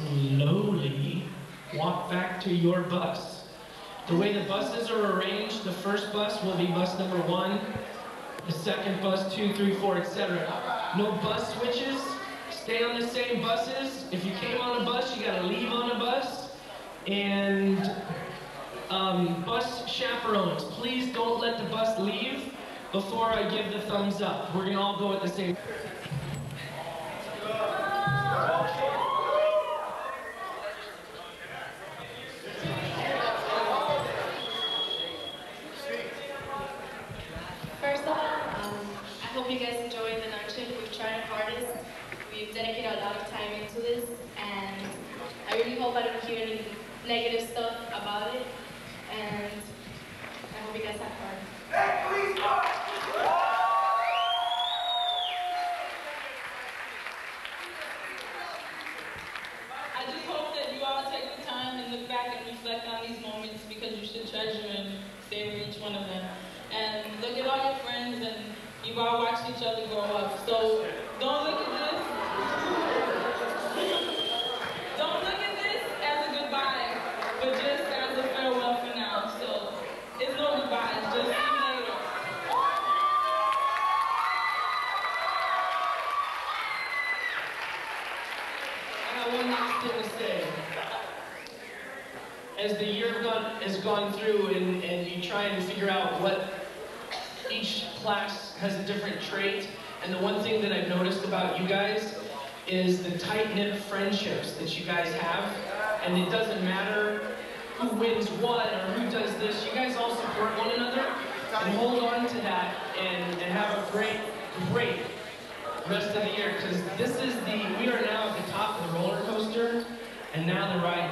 slowly walk back to your bus. The way the buses are arranged, the first bus will be bus number 1, the second bus 2, 3, 4, etc. No bus switches. Stay on the same buses. If you came on a bus, you gotta leave on a bus. And bus chaperones, please don't let the bus leave before I give the thumbs up. We're gonna all go at the same time. First off, I hope you guys enjoyed the luncheon. We've tried our hardest. We've dedicated a lot of time into this, and I really hope I don't hear any negative stuff about it, and I hope you guys have fun. I just hope that you all take the time and look back and reflect on these moments, because you should treasure and savor each one of them. And look at all your friends, and you've all watched each other grow up. So don't look at this. Don't look at this as a goodbye, but just as a farewell for now. So it's no goodbye, it's just see you later. I got one last thing to say. As the year has gone through and you try and figure out what each class has a different trait, and the one thing that I've noticed about you guys is the tight-knit friendships that you guys have, and it doesn't matter who wins what or who does this, you guys all support one another, and hold on to that and have a great rest of the year, because we are now at the top of the roller coaster, and now the ride